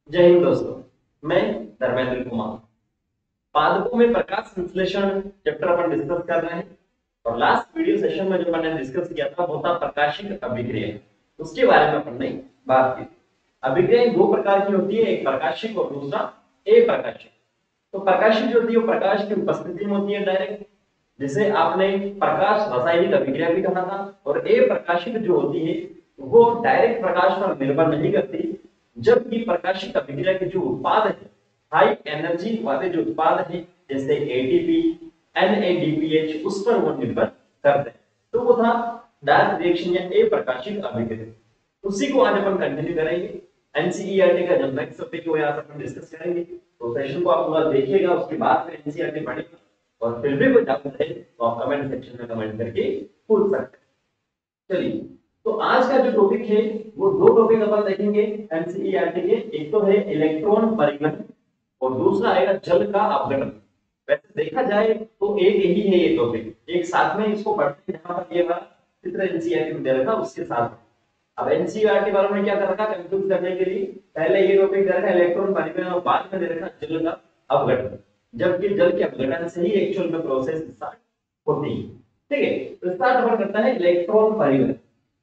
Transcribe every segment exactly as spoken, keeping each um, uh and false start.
जय हिंद दोस्तों। मैं धर्मेंद्र कुमार। पादपों में प्रकाश संश्लेषण चैप्टर अपन डिस्कस कर रहे हैं। और लास्ट वीडियो सेशन में जो मैंने डिस्कस किया था वो था प्रकाशिक अभिक्रिया। उसके बारे में अपन ने बात की थी। अभिक्रिया दो प्रकार की होती है, एक प्रकाशिक और दूसरा अप्रकाशिक। तो प्रकाशिक जो होती है वो प्रकाश की उपस्थिति में होती है डायरेक्ट, जिसे आपने प्रकाश रासायनिक अभिक्रिया भी कहा था। और अप्रकाशिक जो होती है वो डायरेक्ट प्रकाश पर निर्भर नहीं करती, जबकि प्रकाशिक अभिक्रिया के जो उत्पाद है, हाई एनर्जी वाले जो उत्पाद है, जैसे एटीपी, एनएडीपीएच, उस पर वो निर्भर करते हैं। तो वो था डायरेक्ट रिएक्शन या अप्रकाशिक अभिक्रिया। उसी को आज अपन कंटिन्यू करेंगे। एनसीईआरटी का जब नेक्स्ट टॉपिक हो यहाँ पर अपन डिस्कस करेंगे, तो सेशन को आप पूरा देखिएगा, उसके बाद में एनसीईआरटी पढ़ेगा। और फिर भी कोई डाउट है तो आप कमेंट सेक्शन में कमेंट करके पूछ सकते हैं। चलिए, तो आज का जो टॉपिक है वो दो टॉपिक अपन देखेंगे एनसीईआरटी के। एक तो है इलेक्ट्रॉन परिवहन और दूसरा आएगा जल का अपघटन। वैसे देखा जाए तो एक ही है ये टॉपिक, एक साथ में इसको पढ़ते हैं। यहाँ पर ये वाला चित्र एनसीईआरटी में दे रखा उसके साथ में। अब एनसीईआरटी वालों ने क्या कर रखा, कंफ्यूज करने के लिए पहले ये टॉपिक दे रखा इलेक्ट्रॉन परिवहन और बाद में दे रखा जल का अपघटन, जबकि जल के अपघटन से ही एक्चुअल में प्रोसेस स्टार्ट होती है। ठीक है, तो स्टार्ट अपन करता है इलेक्ट्रॉन परिवहन।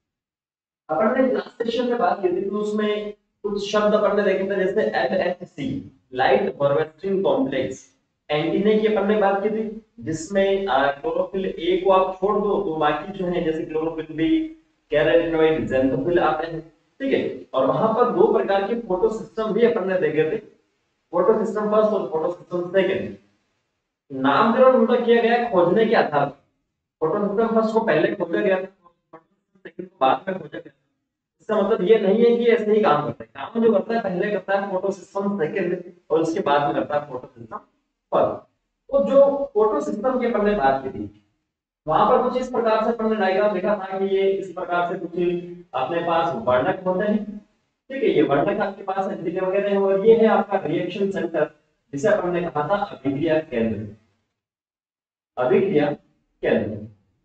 अपन ने लास्ट सेशन में बात की थी तो उसमें कुछ शब्द अपन ने देखे थे, जैसे LHC, light harvesting complex. Antenna की अपन ने बात की थी, जिसमें क्लोरोफिल ए को आप छोड़ दो तो बाकी जो है जैसे क्लोरोफिल बी, कैरोटीनॉइड, ज़ैंथोफिल आते हैं। ठीक है, और वहां पर दो प्रकार के फोटो सिस्टम भी अपन ने देखे थे, फोटो सिस्टम फर्स्ट और फोटो सिस्टम सेकंड। नामकरण उनका किया गया खोजने के आधार पर। फोटो सिस्टम फर्स्ट को पहले खोजा गया था, फोटो सिस्टम सेकंड को बाद में खोजा गया। इसका मतलब ये नहीं है कि ऐसे ही काम करता है। काम जो करता है पहले करता है फोटो सिस्टम सेकंड और उसके बाद में करता है फोटो सिस्टम फर्स्ट। तो जो फोटो सिस्टम की अपन ने बात की थी, वहां पर कुछ इस प्रकार से अपन ने डायग्राम देखा था कि ये इस प्रकार से कुछ अपने पास वर्णक होते हैं। ठीक है, ये वर्णक आपके पास एंटीना वगैरह है, और ये है आपका रिएक्शन सेंटर, जिसे अपन ने कहा था अभिक्रिया केंद्र। अभिक्रिया केंद्र।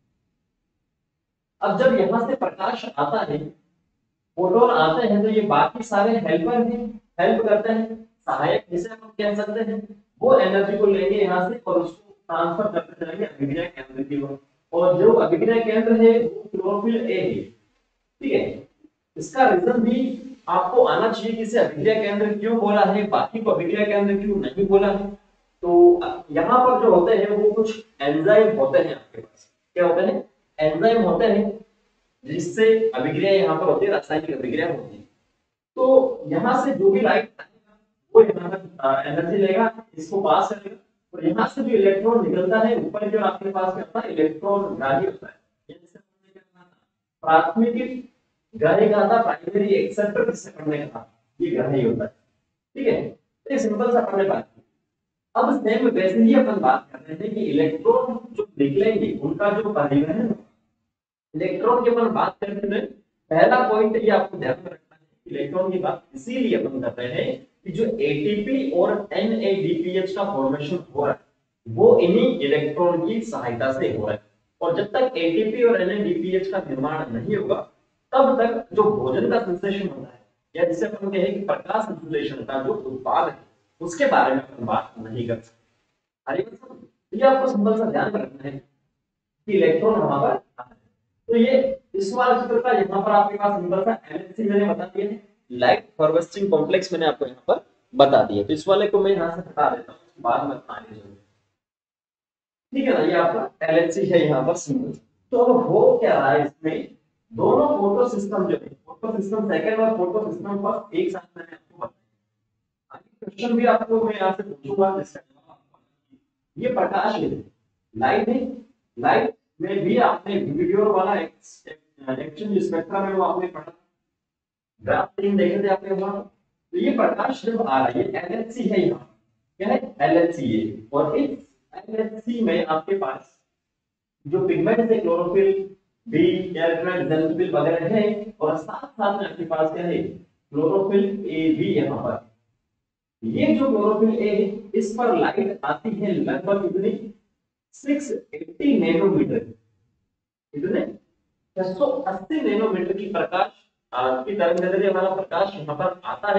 अब जब यहां से प्रकाश आता है, फोटोन आते हैं, तो ये बाकी सारे हेल्पर भी हेल्प करते हैं, सहायक जिसे हम कह सकते हैं। वो एनर्जी को लेंगे यहाँ से और उसको ट्रांसफर करते जाएंगे अभिक्रिया केंद्र की ओर। और जो अभिक्रिया केंद्र है वो क्लोरोफिल ए है। ठीक है, इसका रीजन भी आपको आना चाहिए कि इसे अभिक्रिया केंद्र क्यों बोला है, बाकी को अभिक्रिया केंद्र क्यों नहीं बोला है। तो यहाँ पर जो होते हैं वो कुछ एंजाइम होते हैं आपके पास। क्या होते हैं? एंजाइम होते हैं, जिससे अभिक्रिया यहाँ पर होती है, रासायनिक अभिक्रिया होती है। तो यहाँ से जो भी लाइट आएगा वो यहाँ पर एनर्जी लेगा, इसको पास करेगा, और यहाँ से जो इलेक्ट्रॉन निकलता है ऊपर जो आपके पास में होता है इलेक्ट्रॉन ग्राही होता है। ये जैसे हमने क्या कहा था, प्राथमिक ग्राही कहा था, प्राइमरी एक्सेप्टर जिसे हमने कहा, ये ग्राही होता है। ठीक है, तो ये सिंपल सा हमने बात की। अब सेम वैसे ही अपन बात कर रहे हैं कि इलेक्ट्रॉन जो निकलेंगे उनका जो परिवहन है, इलेक्ट्रॉन की अपन बात करते हैं। पहला पॉइंट ये आपको ध्यान में रखना है, इलेक्ट्रॉन की बात इसीलिए अपन कर रहे हैं कि जो एटीपी और एनएडीपीएच का फॉर्मेशन हो रहा है वो इन्हीं इलेक्ट्रॉन की सहायता से हो रहा है। और जब तक एटीपी और एनएडीपीएच का निर्माण नहीं होगा, तब तक जो भोजन का संश्लेषण होता है, या जिसे अपन कहें कि प्रकाश संश्लेषण का जो उत्पाद है, उसके बारे में अपन बात नहीं कर सकते। आगे बढ़ते, ये आपको सिंपल सा ध्यान रखना है कि इलेक्ट्रॉन वहां पर आता है। तो ये इस वाले चित्र का यहाँ पर आपके पास सिंबल था एलएचसी, मैंने बता दिया है। लाइट हार्वेस्टिंग कॉम्प्लेक्स मैंने आपको यहाँ पर बता दिया, तो इस वाले को मैं यहाँ से हटा देता हूँ, बाद में आने दूंगा। ठीक है ना, ये आपका एलएचसी है यहाँ पर सिंबल। तो अब हो क्या रहा है इसमें, दोनों फोटो सिस्टम जो है, फोटो सिस्टम सेकंड और फोटो सिस्टम फर्स्ट एक साथ मैंने आपको बताया। आगे क्वेश्चन भी आपको मैं यहाँ से पूछूंगा, जिसका जवाब आपको ये प्रकाश है, लाइट है। लाइट में भी आपने वीडियो वाला एक्सचेंज स्पेक्ट्रम में वो आपने पढ़ा, ग्राफ तीन देखे थे आपने वहां। तो ये प्रकाश जब आ रहा है, ये एलएचसी है, यहाँ क्या है, एलएचसी है। और इस एलएचसी में आपके पास जो पिगमेंट है क्लोरोफिल बी, कैरोटीनॉइड, ज़ैंथोफिल वगैरह है, और साथ साथ में आपके पास क्या है, क्लोरोफिल ए भी यहाँ पर। ये जो क्लोरोफिल ए है, इस पर लाइट आती है लगभग कितनी, छह सौ अस्सी नैनोमीटर। कितने? छह सौ अस्सी नैनोमीटर की प्रकाश आ, की तरंगदैर्घ्य वाला प्रकाश यहाँ पर आता है।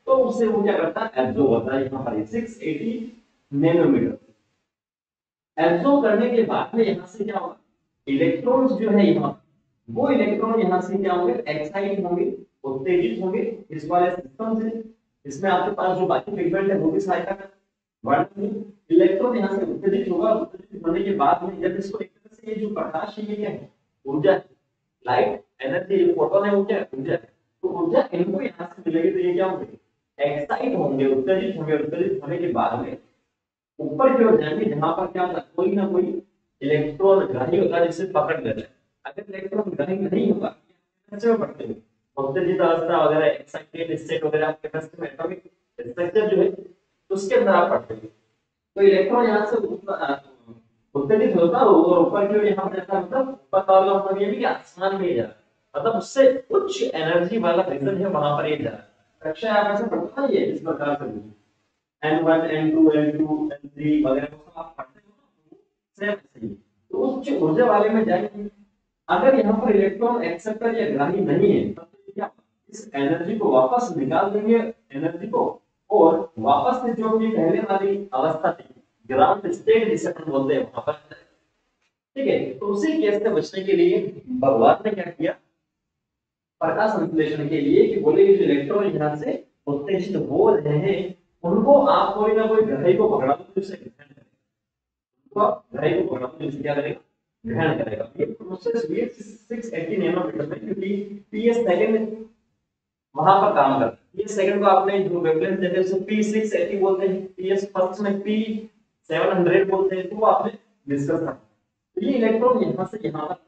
तो उससे वो क्या करता है, एब्जॉर्ब होता है यहाँ पर छह सौ अस्सी नैनोमीटर। एब्जॉर्ब करने के बाद में यहाँ से क्या होगा, इलेक्ट्रॉन्स जो है यहाँ, वो इलेक्ट्रॉन यहाँ से क्या होंगे, एक्साइट होंगे, उत्तेजित होंगे इस वाले सिस्टम से। इसमें आपके पास जो बाकी पिगमेंट है वो भी सहायता करेंगे। इलेक्ट्रॉन यहाँ से उत्तेजित होगा, उत्तेजित होने के बाद में जब इसको एक तरह से ये जो प्रकाश है ये क्या है, ऊर्जा, लाइट एनर्जी, फोटोन है वो क्या है, ऊर्जा है। तो ऊर्जा इनको यहाँ से मिलेगी तो ये क्या होंगे, एक्साइट होंगे, उत्तेजित होंगे। उत्तेजित होने के बाद में ऊपर की ओर जाएंगे जहां पर क्या होता है, कोई ना कोई इलेक्ट्रॉन ग्राही होता है जिसे पकड़ लेता है। अगर इलेक्ट्रॉन ग्राही नहीं होगा कैसे में पढ़ते हैं, उत्तेजित अवस्था वगैरह, एक्साइटेड स्टेट वगैरह, आपके पास में एटॉमिक स्ट्रक्चर जो है उसके अंदर आप पढ़ते हैं। तो इलेक्ट्रॉन यहां से उत्तेजित होता है और ऊपर की ओर यहां पर जाता है, मतलब ऊपर का वाला मतलब ये भी कि आसमान में जा रहा है, मतलब उससे उच्च एनर्जी वाला रीजन है वहां पर ये जा रहा है। कक्षा आप ऐसे पढ़ते हैं ये इस प्रकार से N one N two N two N three वगैरह वो सब आप पढ़ते हो सेम ऐसे ही। तो उच्च ऊर्जा वाले में जाएंगे। अगर यहाँ पर इलेक्ट्रॉन एक्सेप्टर या ग्राही नहीं है तब तो क्या, इस एनर्जी को वापस निकाल देंगे एनर्जी को, और वापस से जो भी पहले वाली अवस्था थी ग्राउंड स्टेट जिसे हम बोलते हैं वहां पर, ठीक है। तो उसी केस से बचने के लिए भगवान ने क्या किया, प्रकाश संश्लेषण के लिए कि बोले कि जो इलेक्ट्रॉन यहाँ से उत्तेजित हो रहे हैं उनको आप कोई ना कोई ग्राही को पकड़ा दो जिससे ग्रहण करेगा, तो ग्राही को पकड़ा दो जिससे क्या करेगा, ग्रहण करेगा। ये प्रोसेस हुई छह सौ अस्सी नैनोमीटर में, क्योंकि पीएस सेकंड वहां पर काम करता है। पीएस सेकंड को आपने जो वेवलेंथ देते हैं उसे पी छह सौ अस्सी बोलते हैं, पीएस फर्स्ट में पी सात सौ बोलते हैं, तो वो आपने डिस्कस करना। तो ये इलेक्ट्रॉन यहां से यहां पर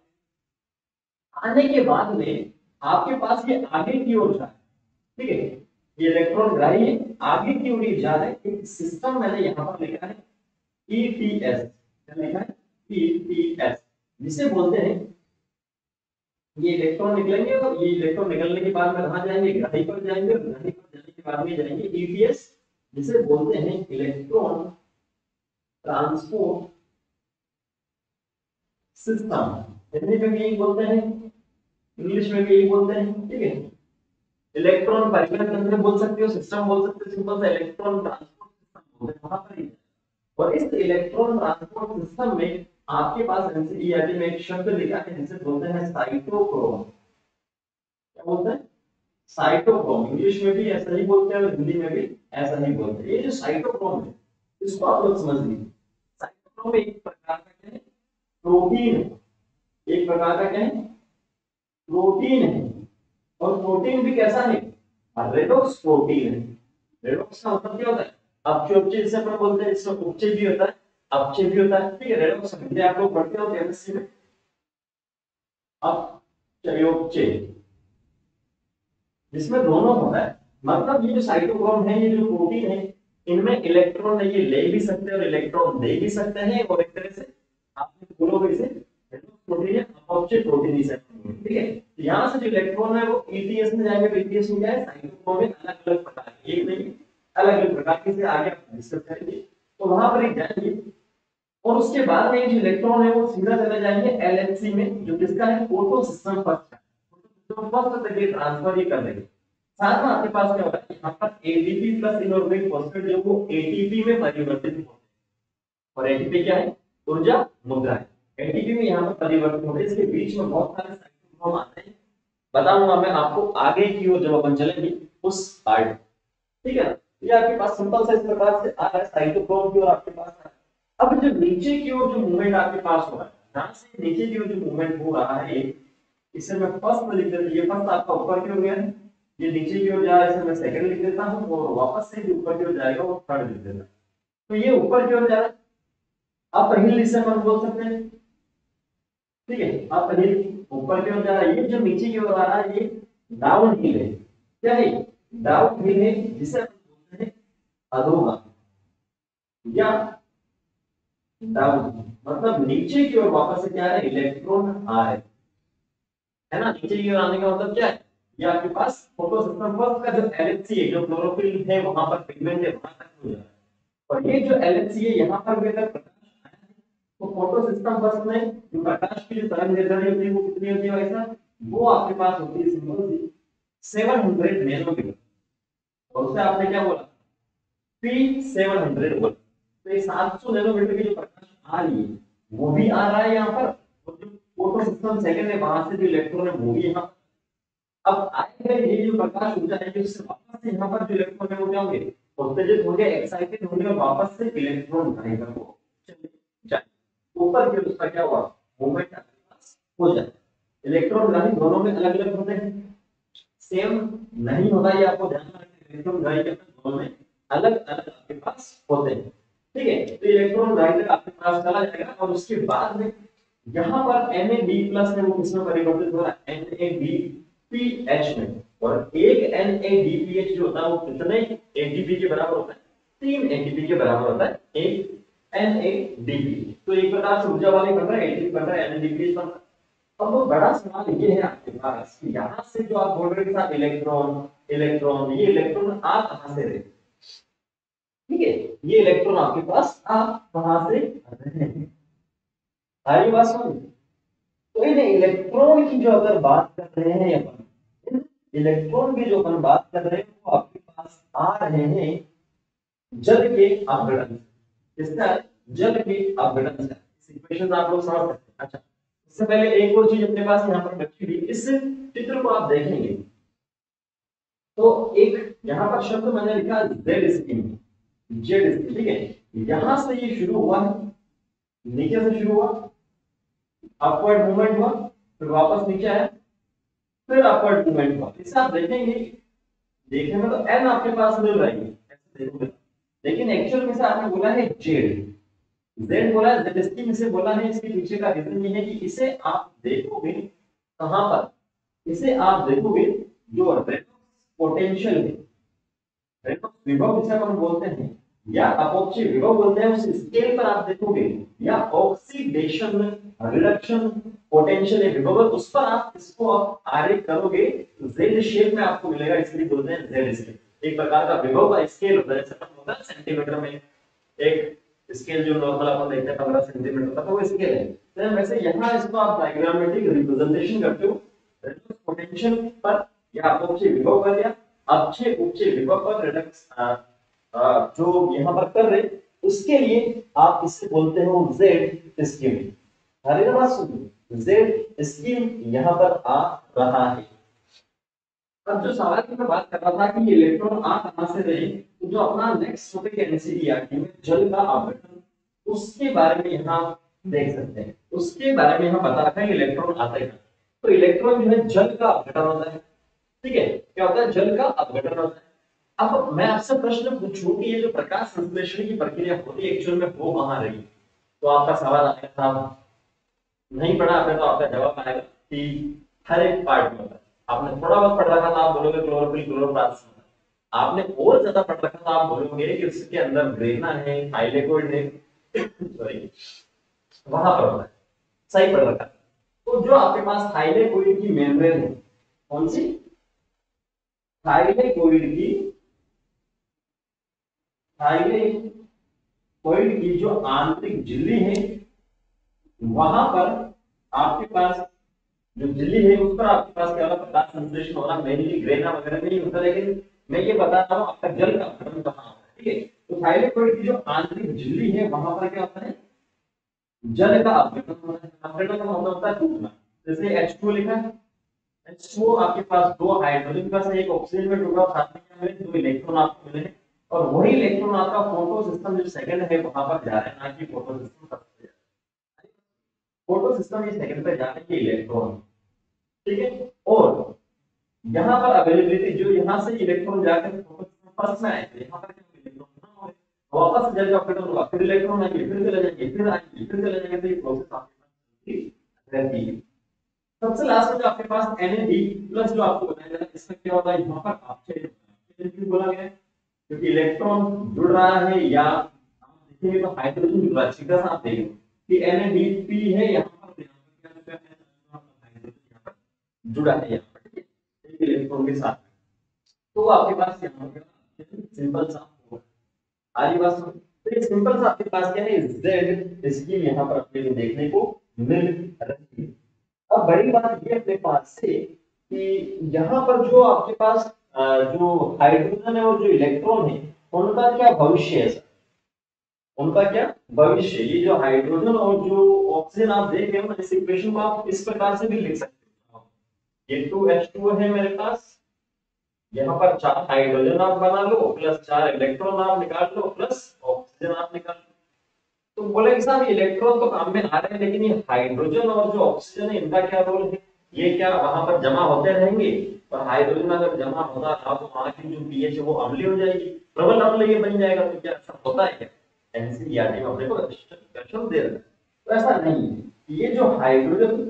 आने के बाद में आपके पास ये आगे की ओर जा रहा है, ठीक है। ये इलेक्ट्रॉन ग्राही है, आगे की ओर जा रहा है। एक सिस्टम मैंने यहां पर लिखा है ईटीएस, क्या लिखा है, ईटीएस, जिसे बोलते हैं, ये इलेक्ट्रॉन निकलेंगे और ये इलेक्ट्रॉन निकलने के बाद में कहां जाएंगे, ग्राही पर जाएंगे, और ग्राही पर जाने के बाद में जाएंगे ईटीएस, जिसे बोलते हैं इलेक्ट्रॉन ट्रांसपोर्ट सिस्टम। हिंदी में भी यही बोलते हैं, इंग्लिश में भी यही बोलते हैं, ठीक है। इलेक्ट्रॉन परिवहन तंत्र बोल सकते हो, सिस्टम बोल सकते हो, सिंपल सा इलेक्ट्रॉन ट्रांसपोर्ट सिस्टम बोलते हैं वहां पर ही। और इस इलेक्ट्रॉन ट्रांसपोर्ट सिस्टम में आपके पास एनसीईआरटी में एक शब्द लिखा है जिसे बोलते हैं साइटोक्रोम। क्या बोलते हैं, साइटोक्रोम। इंग्लिश में भी ऐसा ही बोलते हैं और हिंदी में भी ऐसा ही बोलते हैं। ये जो साइटोक्रोम है इसको आप लोग समझ लीजिए। साइटोक्रोम एक प्रकार का क्या है, प्रोटीन है, एक प्रकार का क्या है, प्रोटीन है। और प्रोटीन भी कैसा है, रेडॉक्स प्रोटीन है। रेडॉक्स का मतलब क्या होता है, अपचय जिसे अपन बोलते हैं, इसमें उपचय भी होता है अपचय भी होता है, ठीक है। रेडॉक्स हिंदी आप लोग पढ़ते हो केमिस्ट्री में, अपचयोपचय, जिसमें दोनों होता है। मतलब ये जो साइटोक्रोम है, ये जो प्रोटीन है, इनमें इलेक्ट्रॉन ये ले भी सकते हैं और इलेक्ट्रॉन दे भी सकते हैं, और एक तरह से आपने बोलोगे इसे प्रोटीन है, अपचय प्रोटीन इसे, ठीक है। यहाँ से जो इलेक्ट्रॉन है वो ईटीएस में जाएंगे, तो ईटीएस में क्या है, साइटोक्रोम में अलग अलग प्रकार के, एक नहीं अलग अलग प्रकार के, से आगे डिस्कस करेंगे। तो वहां पर एक जाएंगे और उसके बाद में जो इलेक्ट्रॉन है वो सीधा चले जाएंगे एलएचसी में, जो किसका है, फोटो सिस्टम फर्स्ट है, तो फर्स्ट तक ये ट्रांसफर ही कर देंगे। साथ में आपके पास क्या होगा, यहाँ पर एटीपी प्लस इनऑर्गेनिक फॉस्फेट जो वो एटीपी में परिवर्तित होते हैं। और एटीपी क्या है, ऊर्जा मुद्रा है। एटीपी में यहाँ पर परिवर्तन होते हैं, इसके बीच में बहुत सारे साइटोक्रोम आते हैं, बताऊंगा मैं आपको आगे की ओर जब अपन चलेंगे उस पार्ट, ठीक है ना। ये आपके पास सिंपल सा इस प्रकार से आ रहा है साइटोक्रोम की ओर आपके पास आ रहा है। अब जो नीचे की ओर जो मूवमेंट आपके पास हो रहा है, यहां से नीचे की ओर जो मूवमेंट हो रहा है, इसे मैं फर्स्ट में लिख देता हूं, ये फर्स्ट आपका ऊपर की ओर गया है, ये नीचे की ओर जा रहा है, इसे मैं सेकंड लिख देता हूं, और वापस से जो ऊपर की ओर जाएगा वो थर्ड लिख देता हूं। तो ये ऊपर की ओर जा रहा है, आप पहले इसे हम बोल सकते हैं, ठीक है। आप पहले ऊपर की ओर जा रहा है, ये जो नीचे की ओर आ रहा है ये डाउन हिल है। क्या है, डाउन हिल है, जिसे हम बोलते हैं अधोगामी या डाउन, मतलब नीचे की ओर वापस से क्या है, इलेक्ट्रॉन आ रहे है ना। नीचे की ओर आने का मतलब क्या है, ये आपके पास फोटो सिस्टम फर्स्ट का जो एलएचसी है, जो क्लोरोफिल है वहां पर पिगमेंट है वहां तक हो जा रहा है, और ये जो एलएचसी है यहाँ पर भी अगर प्रकाश आया है तो फोटो सिस्टम फर्स्ट में जो प्रकाश की जो तरंगदैर्घ्य होती है वो कितनी होती है भाई साहब, वो आपके पास होती है सिंपल सी सात सौ नैनोमीटर। और उससे आपने क्या बोला, पी सेवन हंड्रेड बोला। तो ये सात सौ नैनोमीटर की जो प्रकाश आ रही है वो भी आ रहा है यहाँ पर, और जो फोटो सिस्टम सेकंड है वहां से जो इलेक्ट्रॉन है वो भी यहाँ, अब आएगा ये जो प्रकाश ऊर्जा है उससे वापस से यहाँ पर जो इलेक्ट्रॉन है वो क्या होंगे, उत्तेजित होंगे, एक्साइटेड होंगे, और वापस से इलेक्ट्रॉन दाएं को चले जाए, ऊपर की उसका क्या हुआ, मूवमेंट आपके पास हो जाए। इलेक्ट्रॉन दाई दोनों में अलग अलग होते हैं, सेम नहीं होता, ये आपको ध्यान रखना, इलेक्ट्रॉन दाई के दोनों में अलग अलग आपके पास होते हैं। ठीक है, तो इलेक्ट्रॉन दाई तक आपके पास चला जाएगा, और उसके बाद में यहाँ पर Na+ है वो किसमें परिवर्तित हो रहा है, NaDPH में, और एक NaDPH जो होता है वो कितने एटीपी के बराबर होता है, तीन एटीपी के बराबर होता है एक NaDPH। तो एक प्रकार से ऊर्जा वाले बन रहा है, एटीपी बन रहा है, NaDPH बन रहा है। अब वो बड़ा सवाल ये है आपके पास कि यहाँ से जो आप बोल रहे थे इलेक्ट्रॉन इलेक्ट्रॉन ये इलेक्ट्रॉन आ कहाँ से रहे, ठीक है, ये इलेक्ट्रॉन आपके पास आ कहाँ से रहे हैं, सारी बात समझ। तो इन इलेक्ट्रॉन की जो अगर बात कर रहे हैं अपन, इलेक्ट्रॉन की जो अपन बात कर रहे हैं वो आपके पास आ रहे हैं जल के अपघटन, इसका जल के अपघटन से, इक्वेशन आप लोग समझ सकते हैं। अच्छा, इससे पहले एक और चीज अपने पास यहाँ पर बची हुई, इस चित्र को आप देखेंगे तो एक यहाँ पर शब्द मैंने लिखा जेड स्कीम, जेड स्कीम, ठीक है, यहां से ये शुरू हुआ है, नीचे से शुरू हुआ, अपवर्ड मूवमेंट हुआ, फिर वापस नीचे आया, फिर अपवर्ड मूवमेंट हुआ। इसे आप देखेंगे, देखने में तो एन आपके पास मिल रही है, ऐसे देखोगे, लेकिन एक्चुअल में से आपने बोला है जेड, जेड बोला है, जेड स्कीम इसे बोला है, इसके पीछे का रीजन ये है कि इसे आप देखोगे कहां पर, इसे आप देखोगे जो रेनॉल्ड्स पोटेंशियल है, रेनॉल्ड्स विभव जिसे हम बोलते हैं या अपोक्षय विभव बोलते हैं, उस स्केल पर आप देखोगे, या ऑक्सीडेशन रिडक्शन पोटेंशियल है विभव, उस पर आप इसको आप आरेख करोगे जेड शेप में आपको मिलेगा, इसलिए बोलते हैं जेड स्केल। एक प्रकार का विभव का स्केल होता है, जैसे अपन होता है सेंटीमीटर में एक स्केल जो नॉर्मल अपन देखते हैं पंद्रह सेंटीमीटर का, तो वो स्केल है। तो वैसे यहाँ इसको आप डायग्रामेटिक रिप्रेजेंटेशन करते हो रेनॉल्ड्स पोटेंशियल पर या अपोक्षय विभव पर या अक्षय उपक्षय विभव पर रिडक्स जो यहाँ पर कर रहे, उसके लिए आप इससे बोलते हो जेड स्कीम। हरे बात सुनिए, जेड स्कीम यहाँ पर आ रहा है। अब जो सवाल की मैं बात कर रहा था कि इलेक्ट्रॉन आ कहां से रहे, तो जो अपना नेक्स्ट टॉपिक है एनसीईआरटी में जल का अपघटन, उसके बारे में यहाँ देख सकते हैं, उसके बारे में यहाँ बता रखा है इलेक्ट्रॉन आते हैं। तो इलेक्ट्रॉन जो है जल का अपघटन होता है, ठीक है, क्या होता है, जल का अपघटन होता है। अब मैं आपसे प्रश्न पूछूं कि ये जो प्रकाश संश्लेषण की प्रक्रिया होती है एक्चुअल में हो कहां रही, तो आपका सवाल आएगा था, नहीं पढ़ा आपने तो आपका जवाब आएगा कि हर एक पार्ट में होता है। आपने थोड़ा बहुत पढ़ रखा था आप बोलोगे क्लोरोफिल क्लोरोप्लास्ट, आपने और ज्यादा पढ़ रखा था आप बोलोगे कि उसके अंदर ग्रेना है, थाइलेकोइड है, सॉरी वहां पर होता है, सही पढ़ रखा। तो जो आपके पास थाइलेकोइड की मेम्ब्रेन है, कौन सी, थाइलेकोइड की, थाइलेकोइड की जो आंतरिक झिल्ली है वहां पर आपके पास जो झिल्ली है उस पर आपके पास क्या होगा, प्रकाश संश्लेषण हो रहा, मेनली ग्रेना वगैरह नहीं होता, लेकिन मैं ये बता रहा हूं आपका जल का अपघटन कहां होता है, ठीक है। तो थाइलेकोइड की जो आंतरिक झिल्ली है वहां पर क्या होता है, जल का अपघटन होता है। अपघटन का मतलब होता है टूटना, जैसे एच टू लिखा है, एच टू आपके पास दो हाइड्रोजन का से एक ऑक्सीजन में टूटा, साथ में क्या मिले, दो इलेक्ट्रॉन आपको मिले, और वही इलेक्ट्रॉन आपका फोटो सिस्टम जो सेकंड है वहां पर जा रहे हैं, ना कि फोटो सिस्टम फर्स्ट पे जा रहा है। फोटो सिस्टम ये सेकंड पे जा रहे हैं इलेक्ट्रॉन, ठीक है, और यहाँ पर अवेलेबिलिटी जो यहाँ से इलेक्ट्रॉन जाकर फोटो सिस्टम फर्स्ट में आए थे, यहाँ पर क्या इलेक्ट्रॉन ना हो, वापस जल का अपघटन होगा, फिर इलेक्ट्रॉन आएंगे, फिर चले जाएंगे, फिर आएंगे, फिर चले जाएंगे, तो ये प्रोसेस आपके पास रहती है। सबसे लास्ट में जो आपके पास Na प्लस जो आपको बताया जाता है, इसमें क्या होता है, यहाँ पर अपक्षय क्यों बोला गया है, क्योंकि इलेक्ट्रॉन जुड़ रहा है, या आप देखेंगे तो हाइड्रोजन जुड़ रहा है, सीधा सा आप देखेंगे कि NaDP है, यहाँ पर हाइड्रोजन यहाँ पर जुड़ा है, यहाँ पर ठीक है, एक इलेक्ट्रॉन के साथ, तो आपके पास यहाँ पर सिंपल सा होगा। आगे बात सुनो, तो ये सिंपल सा आपके पास क्या है, Z स्कीम यहाँ पर आपको देखने को मिल रही है। अब बड़ी बात ये अपने पास से कि यहाँ पर जो आपके पास जो हाइड्रोजन है और जो इलेक्ट्रॉन है उनका क्या भविष्य है सर, उनका क्या भविष्य। ये जो हाइड्रोजन और जो ऑक्सीजन आप देख रहे हो ना, इस इक्वेशन को आप इस प्रकार से भी लिख सकते हो। ये टू एच टू है मेरे पास, यहाँ पर चार हाइड्रोजन आप बना लो प्लस चार इलेक्ट्रॉन आप निकाल लो प्लस ऑक्सीजन आप निकाल लो। तो बोले कि साहब इलेक्ट्रॉन तो काम में आ रहे हैं, लेकिन ये हाइड्रोजन और जो ऑक्सीजन है इनका क्या रोल है, ये क्या वहां पर जमा होते रहेंगे, और हाइड्रोजन अगर जमा होता रहा तो वहां की जो पीएच है वो अम्लीय हो जाएगी, प्रबल अम्ल ये बन जाएगा। तो क्या ऐसा होता है क्या, एनसीईआरटी में अपने को क्वेश्चन दे रहा है। तो ऐसा नहीं है। ये जो हाइड्रोजन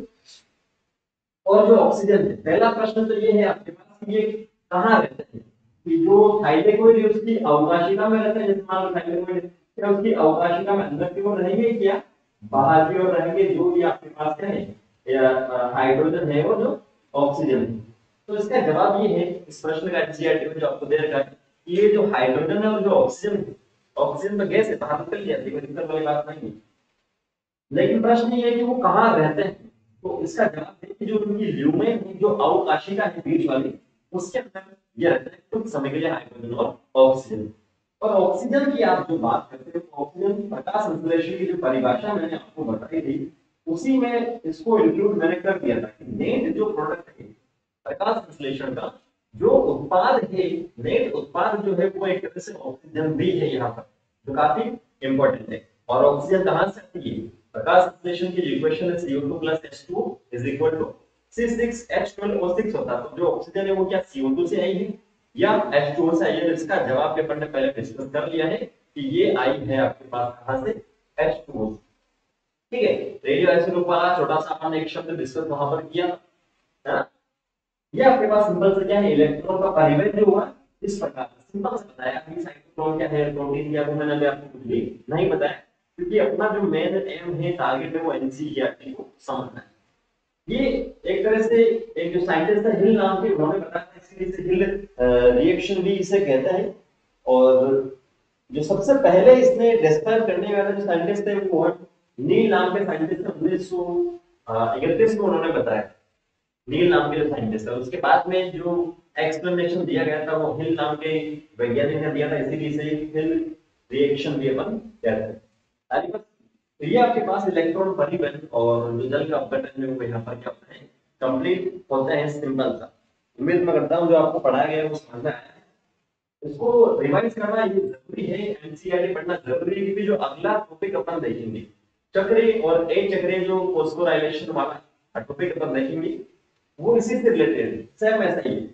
और जो ऑक्सीजन है, पहला प्रश्न तो ये है आपके पास कि ये कहाँ रहते हैं, कि जो थाइलेकोइड है उसकी अवकाशिका में रहते हैं, जैसे मान लो थाइलेकोइड है, क्या उसकी अवकाशिका में अंदर की ओर रहेंगे क्या बाहर की ओर रहेंगे, जो भी आपके पास क्या है या हाइड्रोजन है और जो ऑक्सीजन है। तो इसका जवाब ये है, इस प्रश्न का एनसीईआरटी में जो आपको दे रखा है कि ये जो हाइड्रोजन है और जो ऑक्सीजन है, ऑक्सीजन तो गैस है बाहर निकल जाती है, कोई दिक्कत वाली बात नहीं है, लेकिन प्रश्न ये है कि वो कहाँ रहते हैं। तो इसका जवाब है कि जो उनकी ल्यूमेन है, जो अवकाशिका है बीच वाली, उसके अंदर ये रहता है कुछ समय के लिए हाइड्रोजन और ऑक्सीजन। और ऑक्सीजन की आप जो बात करते हैं, ऑक्सीजन की प्रकाश संश्लेषण की जो परिभाषा मैंने आपको बताई थी, उसी में इसको इंक्लूड मैंने कर दिया था कि नेट जो प्रोडक्ट है प्रकाश संश्लेषण का, जो उत्पाद है, नेट उत्पाद जो है वो एक तरह से ऑक्सीजन भी है यहाँ पर, जो काफी इंपॉर्टेंट है। और ऑक्सीजन कहाँ से आती है, प्रकाश संश्लेषण की इक्वेशन है C O two plus H two is equal to C six H twelve O six होता है। तो जो ऑक्सीजन है वो क्या सी ओ टू से आई है या एच टू ओ से आई है। इसका जवाब पेपर ने पहले डिस्कस कर लिया है कि ये आई है आपके पास कहां से, एच टू ओ। ठीक है, रेडियो आइसोटोप वाला छोटा सा अपन एक शब्द डिस्कस वहां पर किया है ना। ये आपके पास सिंपल से क्या है, इलेक्ट्रॉन का परिवहन जो हुआ इस प्रकार से सिंपल से बताया कि साइक्लोट्रॉन क्या है, प्रोटीन क्या है, वो मैंने अभी आपको कुछ भी नहीं बताया, क्योंकि अपना जो मेन एम है, टारगेट है, वो एनसीईआरटी को समझना है। ये एक तरह से एक जो साइंटिस्ट है हिल नाम के, उन्होंने बताया था, इसलिए इसे हिल रिएक्शन भी इसे कहते हैं। और जो सबसे पहले इसने डिस्क्राइब करने वाला जो साइंटिस्ट है वो है नील नाम के साइंटिस्ट, उन्नीस सौ इकतीस में उन्होंने बताया, नील नाम के जो साइंटिस्ट है। उसके बाद में जो एक्सप्लेनेशन दिया गया था वो हिल नाम के वैज्ञानिक ने दिया था, इसीलिए इसे हिल रिएक्शन भी अपन कहते हैं। आगे बस, तो ये आपके पास इलेक्ट्रॉन परिवहन और जो जल का अपघटन है वो यहाँ पर क्या होता है, कंप्लीट होता है, सिंपल सा। उम्मीद मैं करता हूँ जो आपको पढ़ाया गया है वो समझ में आया है। इसको रिवाइज करना ये जरूरी है, एनसीईआरटी पढ़ना जरूरी है, क्योंकि जो अगला टॉपिक अपन देखेंगे चक्रीय और अचक्रीय जो फोस्फोराइलेशन वाला टॉपिक अपन देखेंगे वो इसी से रिलेटेड है, सेम ऐसा ही है।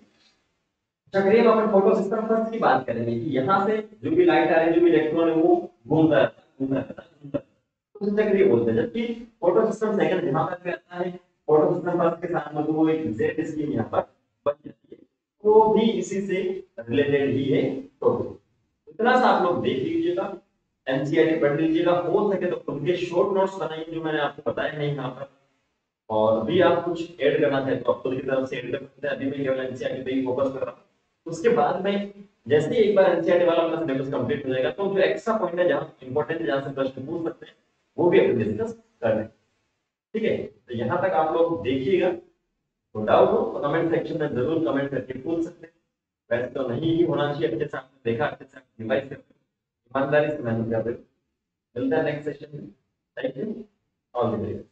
चक्रीय में अपन फोटो सिस्टम फर्स्ट की बात करेंगे कि यहाँ से जो भी लाइट आ रही है, जो भी इलेक्ट्रॉन है वो घूमता रहता है घूमता रहता है घूमता रहता है, उसे चक्रीय बोलते हैं। जबकि फोटो सिस्टम सेकंड जहाँ पर भी आता है, फोटो सिस्टम फर्स्ट के साथ में तो वो एक जेड स्कीम यहाँ पर बन जाती है, वो भी इसी से रिलेटेड ही है। तो इतना सा आप लोग देख लीजिएगा, एनसीईआरटी पढ़ लीजिएगा, हो सके तो खुद के शॉर्ट नोट्स बनाइए जो मैंने आपको बताया है यहाँ पर। और भी आप कुछ ऐड करना चाहे तो आप खुद की तरफ से ऐड कर सकते हैं, अभी मैं केवल एनसीईआरटी पे ही फोकस कर रहा हूँ। उसके बाद में जैसे ही एक बार एनसीईआरटी वाला अपना सिलेबस कंप्लीट हो जाएगा तो जो एक्स्ट्रा पॉइंट है जहाँ इंपॉर्टेंट है, जहाँ से प्रश्न पूछ सकते हैं, वो भी अपन डिस्कस कर लें। ठीक है, तो यहाँ तक आप लोग देखिएगा, तो डाउट हो तो कमेंट सेक्शन में जरूर कमेंट करके पूछ सकते हैं। वैसे तो नहीं ही होना चाहिए, अच्छे से आपने देखा, अच्छे से आप रिवाइज करते हो, ईमानदारी से मेहनत कर रहे हो। मिलता है नेक्स्ट सेशन में। Thank you, all the best.